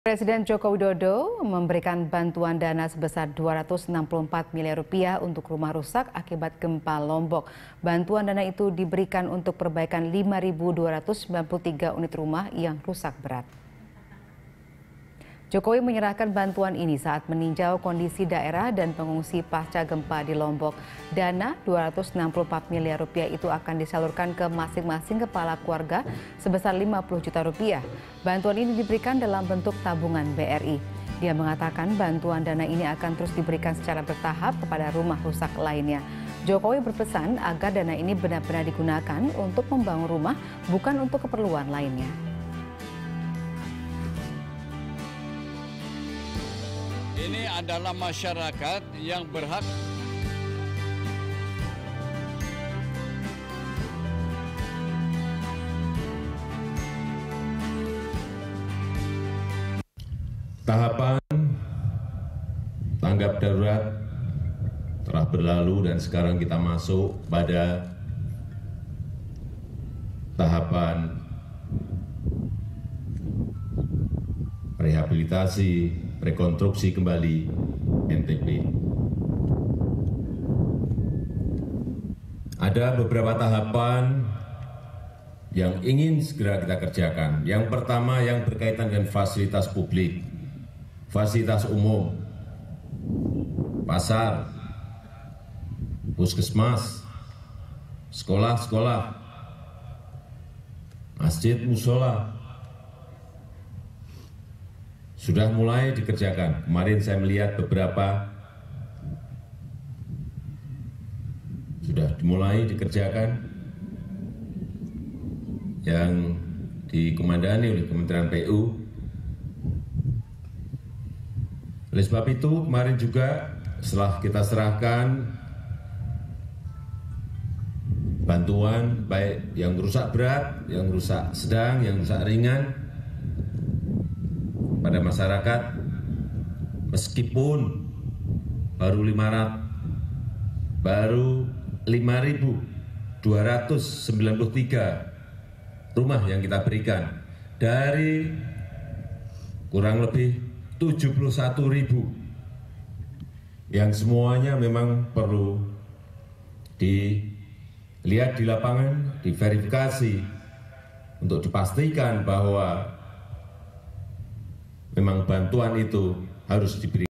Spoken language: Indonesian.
Presiden Joko Widodo memberikan bantuan dana sebesar 264 miliar rupiah untuk rumah rusak akibat gempa Lombok. Bantuan dana itu diberikan untuk perbaikan 5.293 unit rumah yang rusak berat. Jokowi menyerahkan bantuan ini saat meninjau kondisi daerah dan pengungsi pasca gempa di Lombok. Dana 264 miliar rupiah itu akan disalurkan ke masing-masing kepala keluarga sebesar 50 juta rupiah. Bantuan ini diberikan dalam bentuk tabungan BRI. Dia mengatakan bantuan dana ini akan terus diberikan secara bertahap kepada rumah rusak lainnya. Jokowi berpesan agar dana ini benar-benar digunakan untuk membangun rumah, bukan untuk keperluan lainnya. Ini adalah masyarakat yang berhak tahapan tanggap darurat telah berlalu dan sekarang kita masuk pada tahapan rehabilitasi, rekonstruksi kembali NTP. Ada beberapa tahapan yang ingin segera kita kerjakan. Yang pertama yang berkaitan dengan fasilitas publik, fasilitas umum, pasar, puskesmas, sekolah-sekolah, masjid, musola, sudah mulai dikerjakan. Kemarin saya melihat beberapa sudah dimulai dikerjakan yang dikomandani oleh Kementerian PU. Oleh sebab itu kemarin juga setelah kita serahkan bantuan baik yang rusak berat, yang rusak sedang, yang rusak ringan pada masyarakat, meskipun baru 5.293 rumah yang kita berikan dari kurang lebih 71.000 yang semuanya memang perlu dilihat di lapangan, diverifikasi untuk dipastikan bahwa memang bantuan itu harus diberikan.